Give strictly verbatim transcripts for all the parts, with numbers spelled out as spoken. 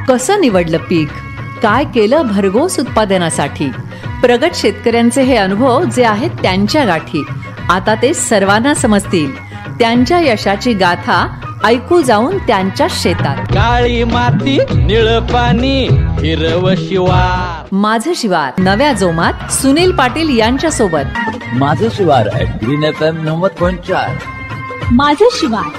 कसं निवडलं पीक, काय केलं भरघोस उत्पादनासाठी. प्रगत शेतकऱ्यांचे हे अनुभव जे आहेत त्यांच्या गाठी आता ते सर्वांना समजतील. त्यांच्या यशाची गाथा ऐकू जाऊन त्यांच्या शेतात. काळी माती निळ पाणी हिरव शिवार. माझं शिवार नव्या जोमात सुनील पाटील यांच्या सोबत. माझं शिवार ग्रीन एफ एम नव्वद पॉईंट चार. माझं शिवार.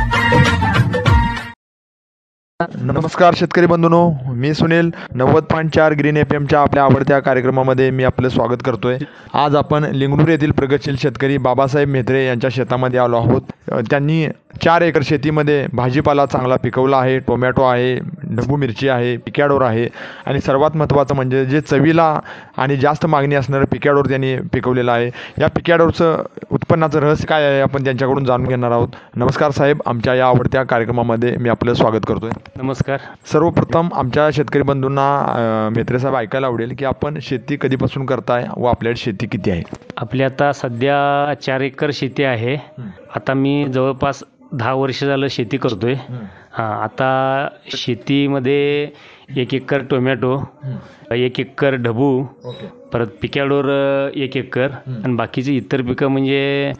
नमस्कार शेतकरी बंधूंनो, मी सुनील. नव्वद पॉईंट चार ग्रीन एफ एमच्या आपल्या आवडत्या कार्यक्रमामध्ये मी आपलं स्वागत करतोय. आज आपण लिंगणूर येथील प्रगतशील शेतकरी बाबासाहेब म्हेत्रे यांच्या शेतामध्ये आलो आहोत. त्यांनी चार एकर शेतीमध्ये भाजीपाला चांगला पिकवला आहे. टोमॅटो आहे, ढबू मिरची आहे, पिकॅडोर आहे आणि सर्वात महत्त्वाचं म्हणजे जे चवीला आणि जास्त मागणी असणारं पिकॅडोर त्यांनी पिकवलेलं आहे. या पिकॅडोरचं उत्पन्नाचं रहस्य काय आहे आपण त्यांच्याकडून जाणून घेणार आहोत. नमस्कार साहेब, आमच्या या आवडत्या कार्यक्रमामध्ये मी आपलं स्वागत करतोय. नमस्कार. सर्वप्रथम आमच्या शेतकरी बंधूंना म्हेत्रे साहेब ऐकायला आवडेल की आपण शेती कधीपासून करताय व आपल्याकडे शेती किती आहे. आपली आता सध्या चार एकर शेती आहे. आता मी जवळपास दहा वर्ष झालं शेती करतोय. हां, आता शेतीमध्ये एक एकर टोमॅटो, एक एकर ढबू, परत पिकॅडोर एक एकर आणि बाकीची इतर पिकं म्हणजे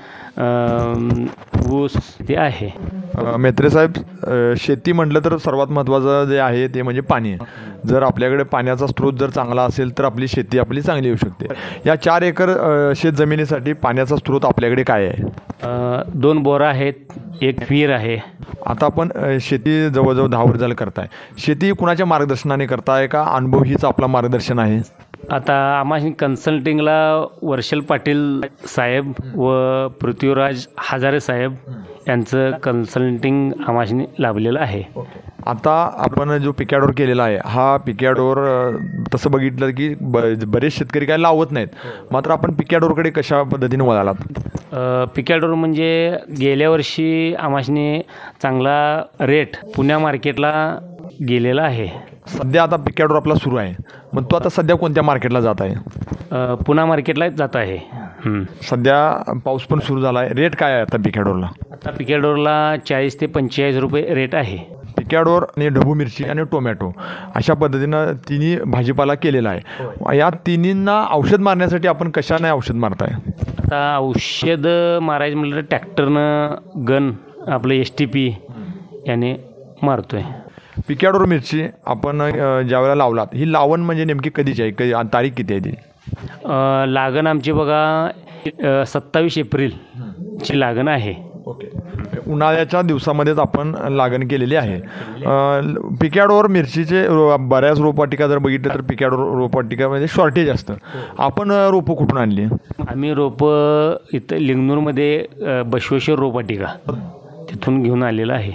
ऊस ते आहे. म्हेत्रे साहेब, शेती म्हटलं तर सर्वात महत्त्वाचं जे आहे ते म्हणजे पाणी आहे. जर आपल्याकडे पाण्याचा स्रोत जर चांगला असेल तर आपली शेती आपली चांगली येऊ शकते. या चार एकर शेत जमिनीसाठी पाण्याचा स्रोत आपल्याकडे काय आहे. दोन बोरा आहेत, एक विहीर आहे. आता आपण शेती जवळजवळ दहा वर्ष झालं करताय. शेती कुणाच्या मार्गदर्शनाने करताय का अनुभव हीच आपला मार्गदर्शन आहे. आता आम्हाला कन्सल्टिंगला वर्षल पाटील साहेब व पृथ्वीराज हजारे साहेब यांचं कन्सल्टिंग आम्हाला लाभलेलं आहे. आता आपण जो पिकॅडोर केलेला आहे हा पिकॅडोर तसं बघितलं की ब बरेच शेतकरी काय लावत नाहीत, मात्र आपण पिकॅडोरकडे कशा पद्धतीने वळालात. पिकॅडोर म्हणजे गेल्या वर्षी आम्हाला चांगला रेट पुण्या मार्केटला गेलेला आहे. सध्या आता पिकॅडोर आपला सुरू आहे, मग तो आता सध्या कोणत्या मार्केटला जात आहे. पुणा मार्केटला जात आहे. सध्या पाऊस पण सुरू झाला आहे. रेट काय आहे आता पिकॅडोरला. आता पिकॅडोरला चाळीस ते पंचेचाळीस रुपये रेट आहे. पिकॅडोर आणि ढबू मिरची आणि टोमॅटो अशा पद्धतीनं तिन्ही भाजीपाला केलेला आहे. या तिन्हींना औषध मारण्यासाठी आपण कशाने औषध मारताय. आता औषध मारायचं म्हटलं तर ट्रॅक्टरनं गन आपलं एस टी पी याने मारतोय. पिकॅडोर मिरची आपण ज्यावेळेला लावलात ही लावण म्हणजे नेमकी कधीची आहे, कधी तारीख किती आहे ती. लागण आमची बघा सत्तावीस एप्रिलची लागण आहे. ओके, उन्हाळ्याच्या दिवसामध्येच आपण लागण केलेली आहे. पिकॅडोर मिरचीचे बऱ्याच रोपवाटिका जर बघितलं तर पिकॅडोर रोपवाटिकामध्ये शॉर्टेज असतं. आपण रोपं कुठून आणली. आम्ही रोपं इथं लिंगणूरमध्ये बसवेश्वर रोपवाटिका तिथून घेऊन आलेलं आहे.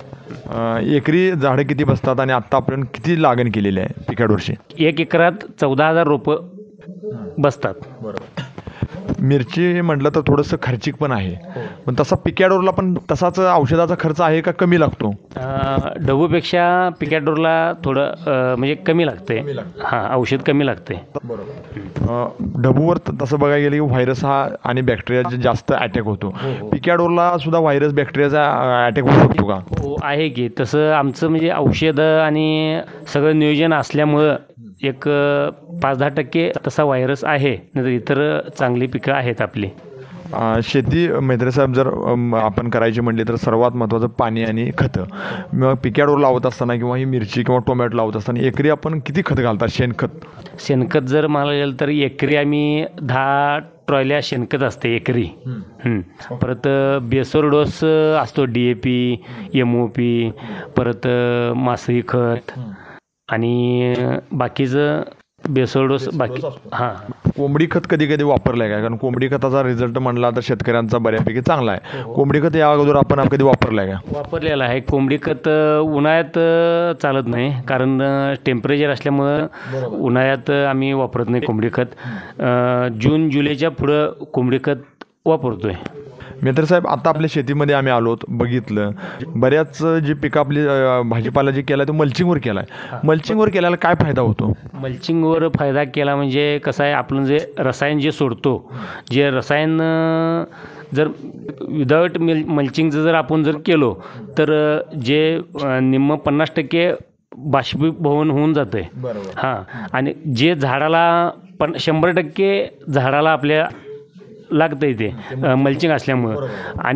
एकरी झाडं किती बसतात आणि आत्ता आपण किती लागण केलेली आहे पिकॅडोरची. एक एकरात चौदा हजार रोपं बसतात. बरोबर. मिरची म्हटलं तर थोडंसं खर्चिक पण आहे, पण तसा पिकॅडोरला पण तसाच औषधाचा खर्च आहे का कमी लागतो. ढबूपेक्षा पिकॅडोरला थोडं म्हणजे कमी लागते. हां, औषध कमी लागते. बरोबर. ढबूवर तसं बघायला गेलं की व्हायरस हा आणि बॅक्टेरियाचा जास्त अटॅक होतो. पिकॅडोरला सुद्धा व्हायरस बॅक्टेरियाचा अटॅक होऊ शकतो का. हो आहे की. तसं आमचं म्हणजे औषधं आणि सगळं नियोजन असल्यामुळं एक पाच दहा टक्के तसा व्हायरस आहे, नाहीतर इतर चांगली पिकं आहेत आपली. शेती म्हेत्रे साहेब जर आपण करायची म्हटली तर सर्वात महत्त्वाचं पाणी आणि खतं. मग पिकॅडोर लावत असताना किंवा ही मिरची किंवा टोमॅटो लावत असताना एकरी आपण किती खत घालतात. शेणखत शेणखत जर मला गेलं तर एकरी आम्ही दहा ट्रॉयल्या शेणखत असते एकरी. परत बेसोर डोस असतो, D A P, M O P, परत मासळी खत आणि बाकीचं बेसोर डोस बाकी. हां, कोंबडी खत कधी कधी वापरलं आहे का. कारण कोंबडी खताचा रिझल्ट म्हणला तर शेतकऱ्यांचा बऱ्यापैकी चांगला आहे. कोंबडी खत या अगोदर आपण कधी वापरलं आहे का. वापरलेलं आहे. कोंबडी खत उन्हाळ्यात चालत नाही, कारण टेम्परेचर असल्यामुळं उन्हाळ्यात आम्ही वापरत नाही कोंबडी खत. जून जुलैच्या पुढं कोंबडी खत वापरतोय. म्हेत्रे साहेब, आता आपल्या शेतीमध्ये आम्ही आलो बघितलं बऱ्याच जी पिकं आपली भाजीपाला जी केला तो मल्चिंगवर केला आहे. मल्चिंगवर केल्याला काय फायदा होतो. मल्चिंगवर फायदा केला म्हणजे कसं आहे, आपण जे रसायन जे सोडतो, जे रसायन जर विदाऊट मिल मल्चिंगचं जर आपण जर केलो तर जे निम्म पन्नास टक्के बाष्पीभवन होऊन जातंय. बरोबर. हां आणि जे झाडाला पण शंभर टक्के झाडाला आपल्या लागतंय ते मल्चिंग असल्यामुळं.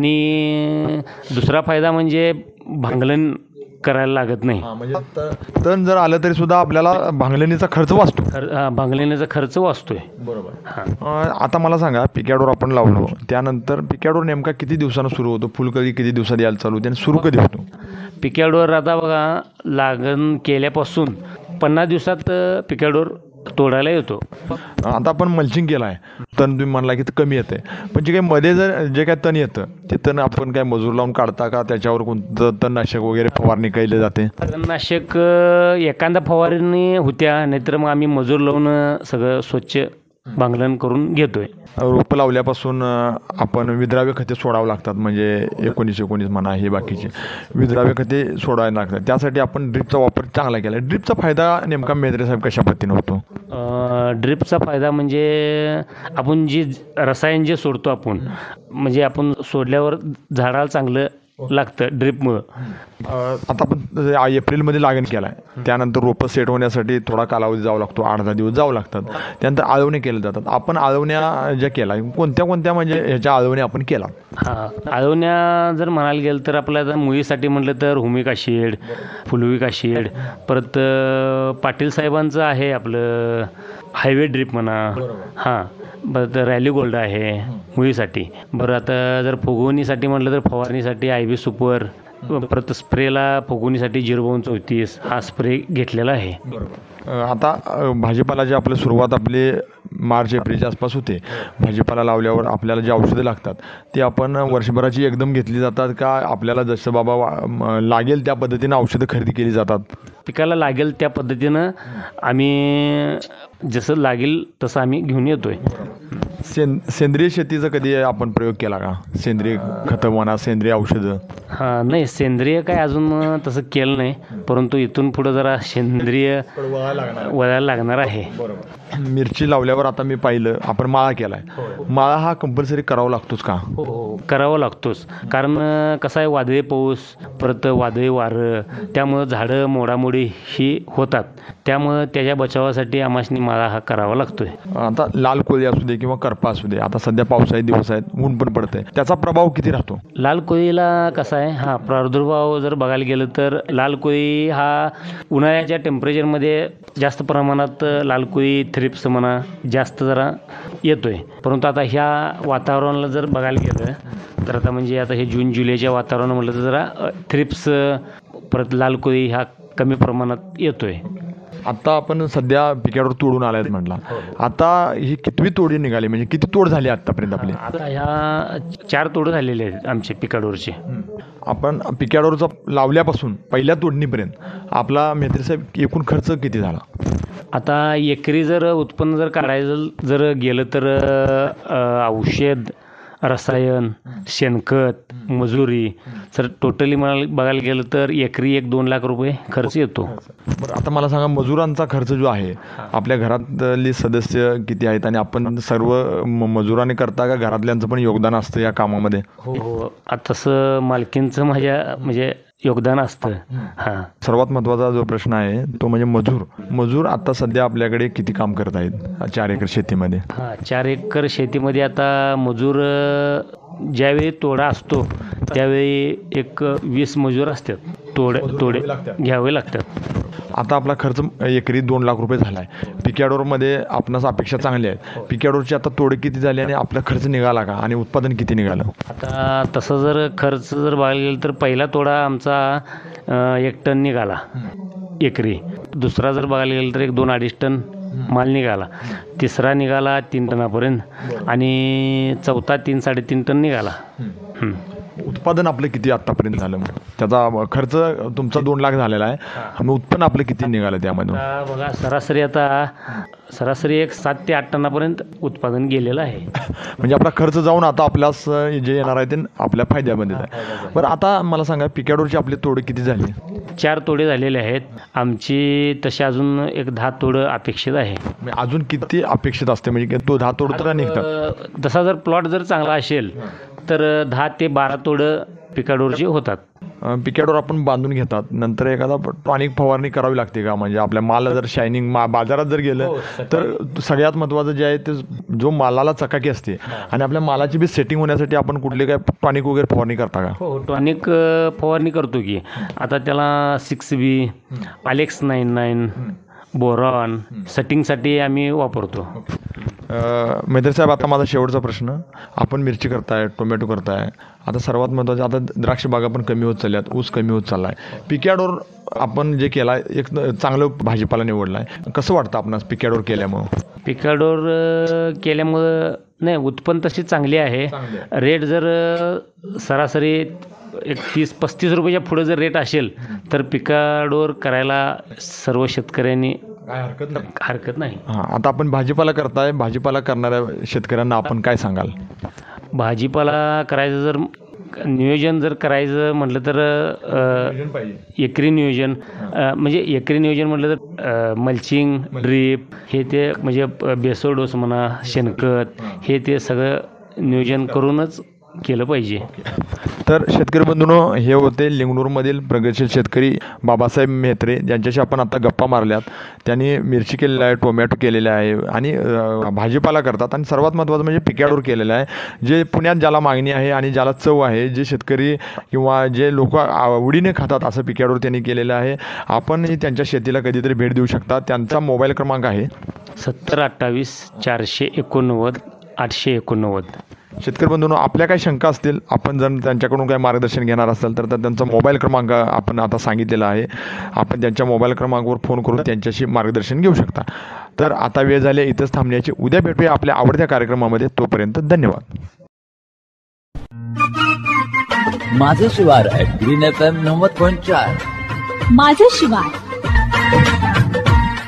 आणि दुसरा फायदा म्हणजे भांगलन करायला लागत नाही. म्हणजे त- तण जर आलं तरी सुद्धा आपल्याला भांगलणीचा खर्च वाचतो. खर हां, भांगलण्याचा खर्च वाचतोय. बरोबर. हां आता मला सांगा, पिकॅडोर आपण लावलो त्यानंतर पिकॅडोर नेमका किती दिवसानं सुरू होतो? फुलकळी किती दिवसात यायला चालू होते आणि सुरू कधी होतो? पिकॅडोर आता बघा लागण केल्यापासून पन्नास दिवसात पिकॅडोर तोडायला येतो. आता आपण मल्चिंग केलं आहे, तण तुम्ही म्हणला की ते कमी येते, पण जे काही मध्ये जर जे काय तण येतं ते तण आपण काय मजूर लावून काढता का? त्याच्यावर कोणतं तणनाशक वगैरे फवारणी केली जाते? तणनाशक एखादा फवारणी होत्या, नाहीतर मग आम्ही मजूर लावून सगळं स्वच्छ भांगलन करून घेतोय. रोपं लावल्यापासून अं, आपण विद्राव्य खते सोडावं लागतात, म्हणजे एकोणीस एकोणीस म्हणा हे बाकीचे विद्राव्य खते सोडायला लागतात. त्यासाठी आपण ड्रिपचा वापर चांगला केला. ड्रिपचा फायदा नेमका मेहत्रे साहेब कशा पद्धतीने होतो? ड्रिपचा फायदा म्हणजे आपण जी रसायन जे सोडतो आपण, म्हणजे आपण सोडल्यावर झाडाला चांगलं लागतं ड्रिपमुळं. अं, आता आपण जसे आ- एप्रिलमध्ये लागण केला आहे, त्यानंतर रोपं सेट होण्यासाठी थोडा कालावधी जावं लागतो, आठ दहा दिवस जावं लागतात. त्यानंतर आळवणे केले जातात. आपण आळवण्या ज्या केला कोणत्या कोणत्या म्हणजे ह्याच्या आळवण्या आपण केला? हां आळवण्या जर म्हणायला गेलं तर आपल्याला मुळीसाठी म्हटलं तर हुमिक ॲसिड, फुलविक ॲसिड, परत अं, पाटील साहेबांचं आहे आपलं हायवे ड्रिप म्हणा. हां परत रॅली गोल्ड आहे मुळीसाठी. बरं आता जर फुगवणीसाठी म्हटलं तर फवारणीसाठी आय व्ही सुपर, परत स्प्रेला फुगवणीसाठी झिरो बावन्न चौतीस हा स्प्रे घेतलेला आहे. अं, आता अं, भाजीपाला जे आपलं सुरुवात आपली मार्च एप्रिलच्या आसपास होते, भाजीपाला लावल्यावर आपल्याला जी औषधं लागतात ती आपण वर्षभराची एकदम घेतली जातात का आपल्याला जसं बाबा वा- म- लागेल त्या पद्धतीनं औषधं खरेदी केली जातात? पिकाला लागेल त्या पद्धतीनं आम्ही जसं लागेल तसं आम्ही घेऊन येतोय. सें सेंद्रिय शेतीचा कधी आपण प्रयोग केला का? सेंद्रिय खतं म्हणा, सेंद्रिय औषधं? हां नाही सेंद्रिय काय अजून तसं केलं नाही, परंतु इथून पुढं जरा सेंद्रिय वळायला लागणार आहे. मिरची लावल्यावर आता मी पाहिलं आपण माळा केला आहे, माळा हा कंपल्सरी करावा लागतोच का? हो हो करावं लागतोच. कारण अं, कसं आहे वादळी पाऊस परत वादळी वारं त्यामुळं झाडं मोडामोडी ही होतात. त्यामुळं त्याच्या बचावासाठी आम्हासनी माळा हा करावा लागतोय. आता लाल कोळी असू दे किंवा करपा असू दे, आता सध्या पावसाळी दिवस आहेत, ऊन पण पडतंय, त्याचा प्रभाव किती राहतो? लाल कोळीला कसा आहे हा प्रादुर्भाव जर बघायला गेलं तर लाल कोळी हा उन्हाळ्याच्या टेम्परेचरमध्ये जास्त प्रमाणात लाल कोळी थ्रिप्स म्हणा जास्त जरा येतोय. परंतु आता ह्या वातावरणाला जर बघायला गेलं तर आता म्हणजे आता हे जून जुलैच्या वातावरण म्हटलं तर जरा थ्रिप्स परत लाल कोळी ह्या कमी प्रमाणात येतोय. आता आपण सध्या पिकावर तोडून आलायत म्हटला, आता ही कितवी तोडी निघाली, म्हणजे किती तोड झाली आतापर्यंत आपली? आता ह्या चार तोडं झालेले आहेत आमचे पिकाडोरचे. आपण पिकॅडोरचा लावल्यापासून पहिल्या तोडणीपर्यंत आपला मेहत्री साहेब एकूण खर्च किती झाला? आता एकरी जर उत्पन्न जर काढायचं जर गेलं तर अ, औषध, रसायन, शेणखत, मजुरी जर टोटली म्हणाल बघायला गेलं तर एकरी एक दोन लाख रुपये खर्च येतो. बरं आता मला सांगा, मजुरांचा खर्च जो आहे, आपल्या घरातली सदस्य किती आहेत आणि आपण सर्व म- मजुरांनी करता का घरातल्यांचं पण योगदान असतं या कामामध्ये? हो हो आता तसं मालकींचं माझ्या म्हणजे योगदान असतं. हां सर्वात महत्त्वाचा जो प्रश्न आहे तो म्हणजे मजूर. मजूर आता सध्या आपल्याकडे किती काम करत आहेत चार एकर शेतीमध्ये? हां चार एकर शेतीमध्ये आता मजूर अ, ज्यावेळी तोडा असतो त्यावेळी एक वीस मजूर असतात. तोड तोडे घ्यावे लागतात. आता आपला खर्च एकरी दोन लाख रुपये झाला आहे. पिकॅडोरमध्ये आपणास अपेक्षा चांगली आहे. पिकॅडोरची आता तोडे किती झाली आणि आपला खर्च निघाला का आणि उत्पादन किती निघालं? आता तसं जर खर्च जर बघायला गेलं तर पहिला तोडा आमचा अ, एक टन निघाला एकरी. दुसरा जर बघायला गेलं तर एक दोन अडीच टन माल निघाला. तिसरा निघाला तीन टनापर्यंत आणि चौथा तीन साडेतीन टन निघाला. हं. उत्पादन आपलं किती आत्तापर्यंत झालं? मग त्याचा खर्च तुमचा दोन लाख झालेला आहे, मग उत्पन्न आपलं किती निघालं त्यामधून? आता बघा सरासरी आता सरासरी एक सात ते आठ टनापर्यंत उत्पादन गेलेलं आहे. म्हणजे आपला खर्च जाऊन आता आपल्यास जे येणार आहे ते आपल्या फायद्यामध्ये आहे. बरं आता मला सांगा, पिकॅडोरची आपली तोडे किती झाली? चार तोडे झालेले आहेत. आमची तशी अजून एक दहा तोडं अपेक्षित आहे. म्हणजे अजून किती अपेक्षित असते, म्हणजे तो दहा तोड तर निघतात? अ, तसा जर प्लॉट जर चांगला असेल तर दहा ते बारा तोडं पिकाडोरची होतात. पिकॅडवर आपण बांधून घेतात, नंतर एखादा टॉनिक फवारणी करावी लागते का? म्हणजे आपल्या माल जर शायनिंग मा बाजारात जर गेलं तर सगळ्यात महत्त्वाचं जे आहे ते जो मालाला चकाकी असते आणि आपल्या मालाची बी सेटिंग होण्यासाठी आपण कुठले काय टॉनिक वगैरे फवारणी करता का? हो, टॉनिक फवारणी करतो की. आता त्याला सिक्स बी, अलेक्स नाईन नाईन, बोरॉन सेटिंगसाठी आम्ही वापरतो. मेहत्रे साहेब, आता माझा शेवटचा प्रश्न, आपण मिरची करताय, टोमॅटो करताय, आता सर्वात महत्त्वाचं आता द्राक्ष बागा पण कमी होत चालल्यात, ऊस कमी होत चालला आहे, पिकॅडवर आपण जे केला एक चांगलं भाजीपाला निवडला आहे, कसं वाटतं आपणास पिकॅडवर केल्यामुळं? पिकाडोर केल्यामुळं नाही, उत्पन्न तशी चांगली आहे. रेट जर सरासरी एक तीस पस्तीस रुपयाच्या पुढे जर रेट असेल तर पिकाडोर करायला सर्व शेतकऱ्यांनी काय हरकत नाही हरकत नाही. हां, आता आपण भाजीपाला करताय, भाजीपाला करणाऱ्या शेतकऱ्यांना आपण काय सांगाल? भाजीपाला करायचं जर नियोजन जर करायचं म्हटलं तर एकरी नियोजन, म्हणजे एकरी नियोजन म्हटलं तर मल्चिंग, ड्रीप हे ते म्हणजे बेसोड डोस म्हणा, शेणखत हे ते सगळं नियोजन करूनच केलं पाहिजे. तर शेतकरी बंधूंनो, हे होते लिंगणूरमधील प्रगतशील शेतकरी बाबासाहेब मेहत्रे, ज्यांच्याशी आपण आता गप्पा मारल्यात. त्यांनी मिरची केलेला आहे, टोमॅटो केलेला आहे आणि भाजीपाला करतात आणि सर्वात महत्त्वाचं म्हणजे पिकॅडवर केलेलं आहे, जे पुण्यात ज्याला मागणी आहे आणि ज्याला चव आहे, जे शेतकरी किंवा जे लोक आवडीने खातात असं पिकॅडवर त्यांनी केलेलं आहे. आपणही त्यांच्या शेतीला कधीतरी भेट देऊ शकता. त्यांचा मोबाईल क्रमांक आहे सत्तर अठ्ठावीस चारशे एकोणनव्वद आठशे एकोणनव्वद. शेतकरी बंधूंनो, आपल्या काही शंका असतील, आपण जर त्यांच्याकडून काही मार्गदर्शन घेणार असाल तर त्यांचा मोबाईल क्रमांक आपण आता सांगितलेला आहे. आपण त्यांच्या मोबाईल क्रमांकावर फोन करून त्यांच्याशी मार्गदर्शन घेऊ शकता. तर आता वेळ झाली इथंच थांबण्याची. उद्या भेटूया आपल्या आवडत्या कार्यक्रमामध्ये. तोपर्यंत धन्यवाद. माझं शिवार ॲट ग्रीन एफ एम नव्वद पॉईंट चार. माझं शिवार.